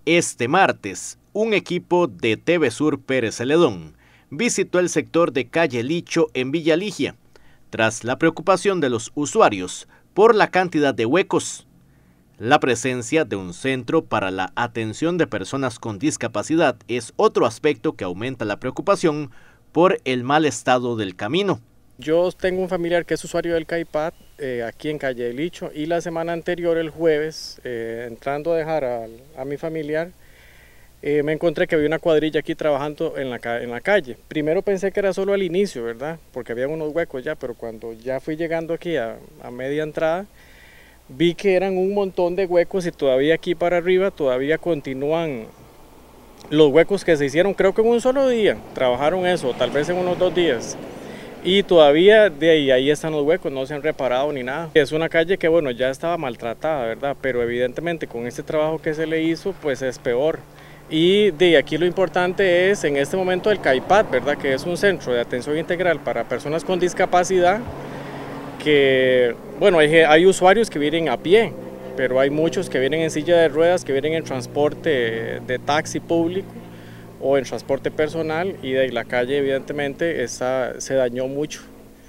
Este martes, un equipo de TV Sur Pérez Celedón visitó el sector de Calle Licho en Villa Ligia, tras la preocupación de los usuarios por la cantidad de huecos. La presencia de un centro para la atención de personas con discapacidad es otro aspecto que aumenta la preocupación por el mal estado del camino. Yo tengo un familiar que es usuario del CAIPAD aquí en Calle Licho, y la semana anterior, el jueves, entrando a dejar a mi familiar, me encontré que había una cuadrilla aquí trabajando en la calle. Primero pensé que era solo al inicio, ¿verdad? Porque había unos huecos ya, pero cuando ya fui llegando aquí a media entrada, vi que eran un montón de huecos y todavía aquí para arriba todavía continúan los huecos que se hicieron, creo que en un solo día, trabajaron eso, tal vez en unos 2 días. Y todavía de ahí están los huecos, no se han reparado ni nada. Es una calle que, bueno, ya estaba maltratada, ¿verdad? Pero evidentemente con este trabajo que se le hizo, pues es peor. Y de aquí lo importante es en este momento el CAIPAD, ¿verdad? Que es un centro de atención integral para personas con discapacidad, que, bueno, hay usuarios que vienen a pie, pero hay muchos que vienen en silla de ruedas, que vienen en transporte de taxi público o en transporte personal, y de la calle evidentemente se dañó mucho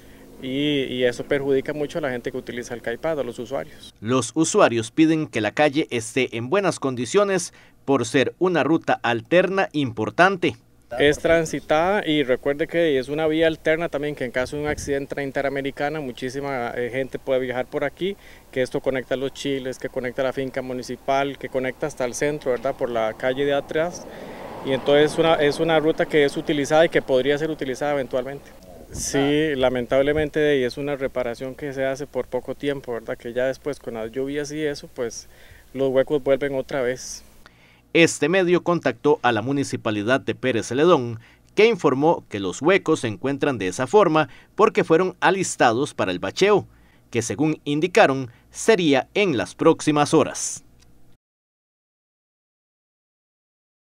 y eso perjudica mucho a la gente que utiliza el CAIPAD, a los usuarios. Los usuarios piden que la calle esté en buenas condiciones por ser una ruta alterna importante. Es transitada y recuerde que es una vía alterna también, que en caso de un accidente interamericana muchísima gente puede viajar por aquí, que esto conecta a Los Chiles, que conecta a la finca municipal, que conecta hasta el centro, ¿verdad? Por la calle de atrás. Y entonces es una ruta que es utilizada y que podría ser utilizada eventualmente. Sí, lamentablemente es una reparación que se hace por poco tiempo, ¿verdad? Que ya después con las lluvias y eso, pues los huecos vuelven otra vez. Este medio contactó a la Municipalidad de Pérez Celedón, que informó que los huecos se encuentran de esa forma porque fueron alistados para el bacheo, que según indicaron sería en las próximas horas.